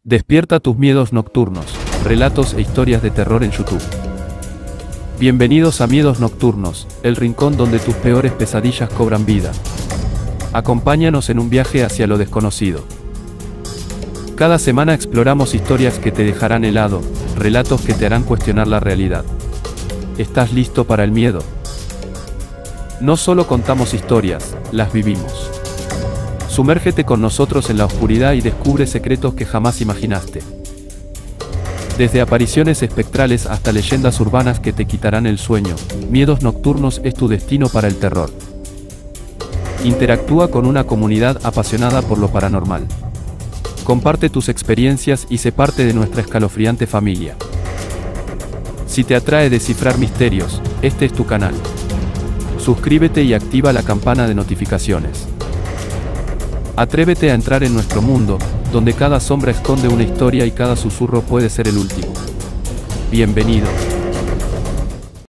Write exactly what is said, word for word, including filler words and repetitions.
Despierta tus miedos nocturnos, relatos e historias de terror en YouTube. Bienvenidos a Miedos Nocturnos, el rincón donde tus peores pesadillas cobran vida. Acompáñanos en un viaje hacia lo desconocido. Cada semana exploramos historias que te dejarán helado, relatos que te harán cuestionar la realidad. ¿Estás listo para el miedo? No solo contamos historias, las vivimos. Sumérgete con nosotros en la oscuridad y descubre secretos que jamás imaginaste. Desde apariciones espectrales hasta leyendas urbanas que te quitarán el sueño, Miedos Nocturnos es tu destino para el terror. Interactúa con una comunidad apasionada por lo paranormal. Comparte tus experiencias y sé parte de nuestra escalofriante familia. Si te atrae descifrar misterios, este es tu canal. Suscríbete y activa la campana de notificaciones. Atrévete a entrar en nuestro mundo, donde cada sombra esconde una historia y cada susurro puede ser el último. Bienvenido.